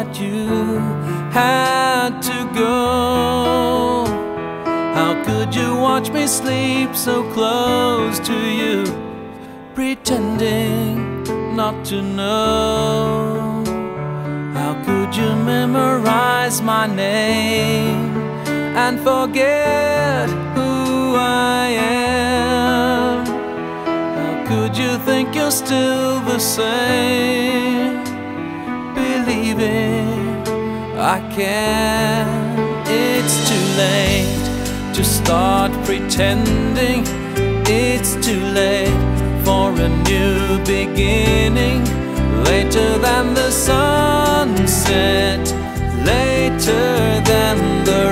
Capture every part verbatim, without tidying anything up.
that you had to go. How could you watch me sleep so close to you, pretending not to know? How could you memorize my name and forget who I am? How could you think you're still the same, believing I can? It's too late to start pretending. It's too late for a new beginning. Later than the sunset, later than the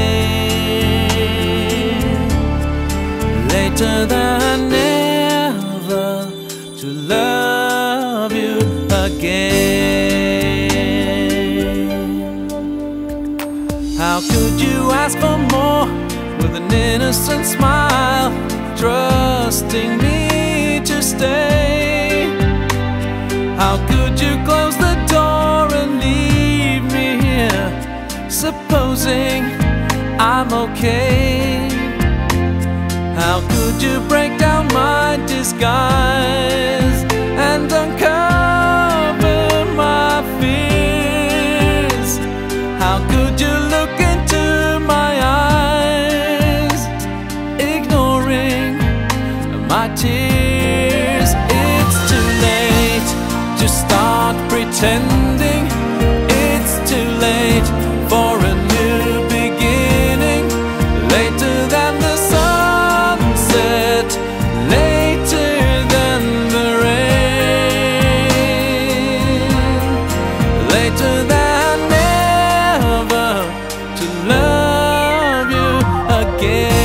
rain, later than never to love you again. How could you ask for more with an innocent smile, trusting me to stay? How could you close the door and leave me here, supposing I'm okay? How could you break down my disguise and uncover my fears? How could you look into my eyes, ignoring my tears? It's too late to start pretending. It's too late for a new beginning. Later than the sunset, later than the rain, later than never to love you again.